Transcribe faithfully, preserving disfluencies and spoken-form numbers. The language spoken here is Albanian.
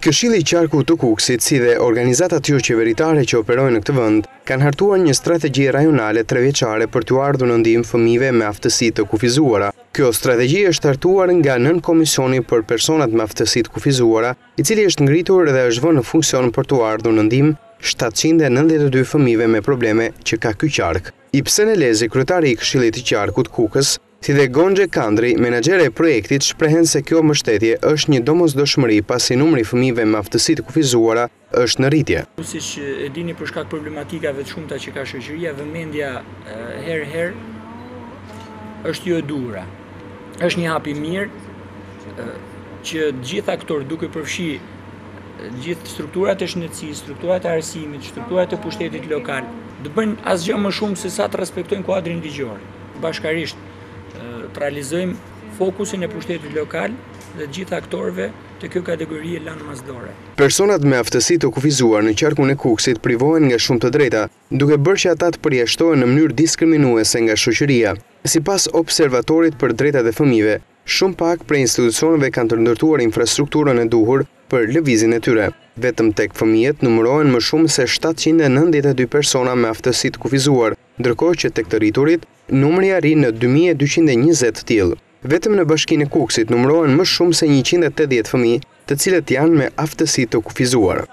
Këshilli i Qarkut të Kukësit, si dhe organizatat jo qeveritare që operojnë në këtë vend, kanë hartuar një strategji rajonale trevjeçare për t'u ardhur në ndihmë fëmijëve me aftësi të kufizuara. Kjo strategji është hartuar nga nën Komisioni për personat me aftësi të kufizuara, i cili është ngritur dhe është vënë në funksion për t'u ardhur në ndihmë shtatëqind e nëntëdhjetë e dy fëmijëve me probleme që ka ky qark. Ipsen Elezi, kryetari i Këshillit të Qarkut Kukës, si dhe Gonxhe Kandri, menaxhere e projektit, shprehen se kjo mbështetje është një domosdoshmëri pasi numri i fëmijëve me aftësi të kufizuara është në rritje. Siç e dini, për shkak problematikave të shumta që ka shoqëria, vëmendja herë herë është jo e duhura. Është një hap i mirë që gjithë aktorët, duke përfshi gjithë strukturat e shëndetësisë, strukturat e arsimit, strukturat e pushtetit lokal, të bëjnë asgjë më shumë se sa të respektojnë kuadrin ligjor. Bashkarisht të realizojmë fokusin e pushtetit lokal dhe gjithë aktorëve të kjo kategori e lanë masdore. Personat me aftësi të kufizuar në qarkun e Kukësit privohen nga shumë të drejta, duke bërë që ata të përjashtohen në mënyrë diskriminuese nga shoqëria. Sipas observatorit për drejtat e fëmijëve, shumë pak prej institucioneve kanë të ndërtuar infrastrukturën e duhur për lëvizjen e tyre. Vetëm tek fëmijët numërohen më shumë se shtatëqind e nëntëdhjetë e dy persona me aftësi të kufizuar, ndërkohë që tek të rriturit numri arrin në dy mijë e dyqind e njëzet të tillë. Vetëm në Bashkinë e Kukësit numërohen më shumë se njëqind e tetëdhjetë fëmijë, të cilët janë me aftësi të kufizuar.